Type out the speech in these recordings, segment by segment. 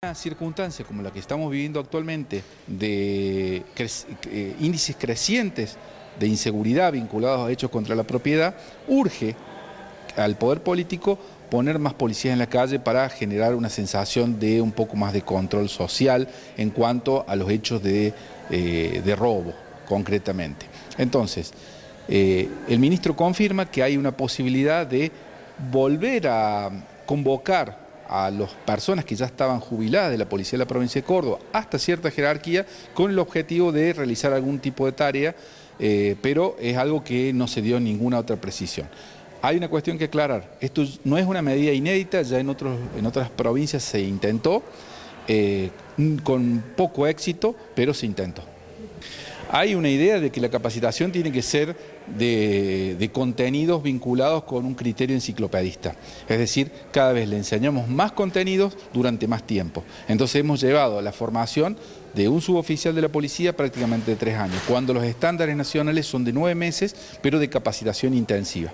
Una circunstancia como la que estamos viviendo actualmente, de índices crecientes de inseguridad vinculados a hechos contra la propiedad, urge al poder político poner más policías en la calle para generar una sensación de un poco más de control social en cuanto a los hechos de robo, concretamente. Entonces, el ministro confirma que hay una posibilidad de volver a convocar a las personas que ya estaban jubiladas de la Policía de la Provincia de Córdoba hasta cierta jerarquía con el objetivo de realizar algún tipo de tarea, pero es algo que no se dio ninguna otra precisión. Hay una cuestión que aclarar, esto no es una medida inédita, ya en otras provincias se intentó, con poco éxito, pero se intentó. Hay una idea de que la capacitación tiene que ser de contenidos vinculados con un criterio enciclopedista. Es decir, cada vez le enseñamos más contenidos durante más tiempo. Entonces hemos llevado la formación de un suboficial de la policía prácticamente de 3 años, cuando los estándares nacionales son de 9 meses, pero de capacitación intensiva.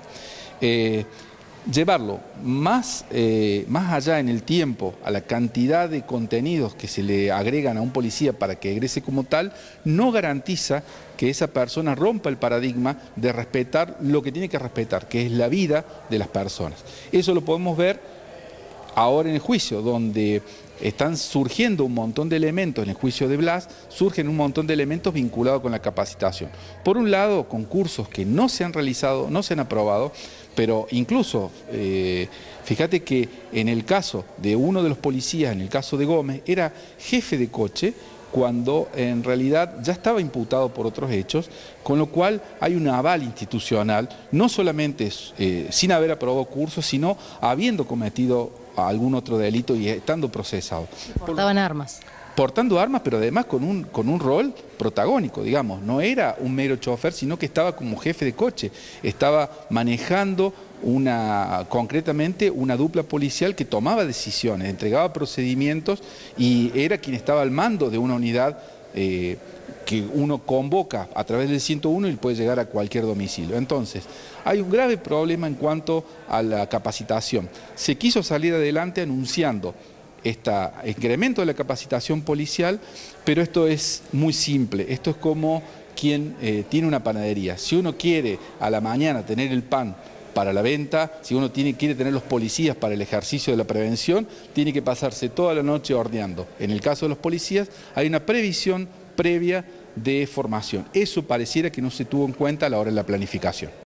Llevarlo más allá en el tiempo a la cantidad de contenidos que se le agregan a un policía para que egrese como tal, no garantiza que esa persona rompa el paradigma de respetar lo que tiene que respetar, que es la vida de las personas. Eso lo podemos ver ahora en el juicio, donde están surgiendo un montón de elementos, en el juicio de Blas, surgen un montón de elementos vinculados con la capacitación. Por un lado, concursos que no se han realizado, no se han aprobado, pero incluso, fíjate que en el caso de uno de los policías, en el caso de Gómez, era jefe de coche, cuando en realidad ya estaba imputado por otros hechos, con lo cual hay un aval institucional, no solamente sin haber aprobado cursos, sino habiendo cometido algún otro delito y estando procesado. Portaban armas. Portando armas, pero además con un rol protagónico, digamos. No era un mero chofer, sino que estaba como jefe de coche. Estaba manejando concretamente una dupla policial que tomaba decisiones, entregaba procedimientos y era quien estaba al mando de una unidad que uno convoca a través del 101 y puede llegar a cualquier domicilio. Entonces, hay un grave problema en cuanto a la capacitación. Se quiso salir adelante anunciando este incremento de la capacitación policial, pero esto es muy simple. Esto es como quien tiene una panadería. Si uno quiere a la mañana tener el pan para la venta, si uno quiere tener los policías para el ejercicio de la prevención, tiene que pasarse toda la noche horneando. En el caso de los policías hay una previsión previa de formación. Eso pareciera que no se tuvo en cuenta a la hora de la planificación.